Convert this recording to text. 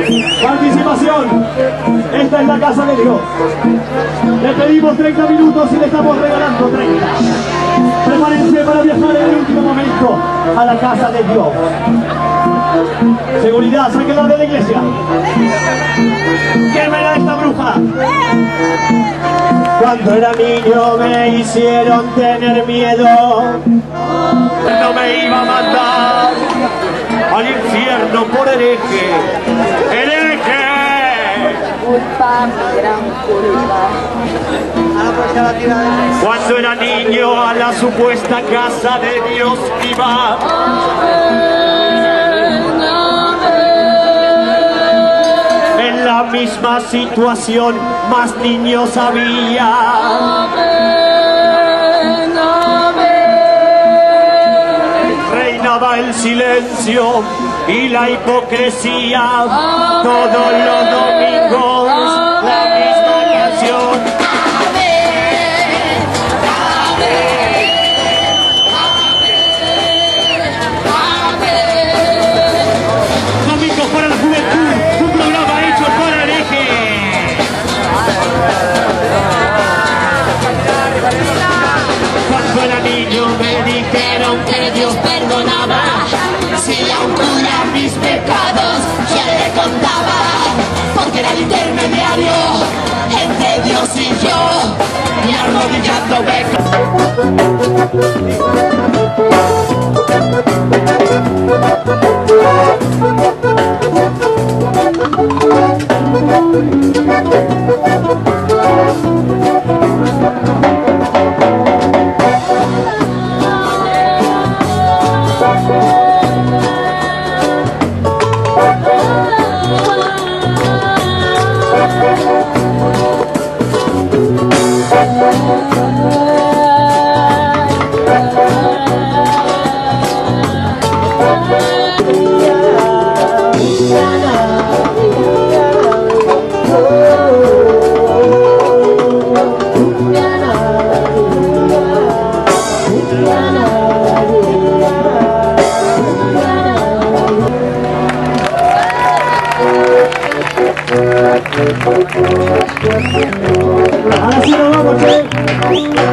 Participación. Esta es la casa de Dios. Le pedimos 30 minutos y le estamos regalando 30. Prepárense para viajar en el último momento a la casa de Dios. Seguridad, sáquenla de la iglesia. ¡Quémela a esta bruja! Cuando era niño me hicieron tener miedo. No me iba a mandar al infierno por hereje. ¡Hereje! Culpa, mi gran culpa. Cuando era niño a la supuesta casa de Dios iba. En la misma situación más niños había. Reinaba el silencio y la hipocresía. Todos los domingos la misma canción. Domingos para la Juventud, un programa hecho para el eje. Cuando era niño me dijeron que Dios perdonaba. Si a un cura mis pecados ya le contaba, porque era el intermediario entre Dios y yo, y arrodillándome. Ahora sí nos vamos, ¿eh?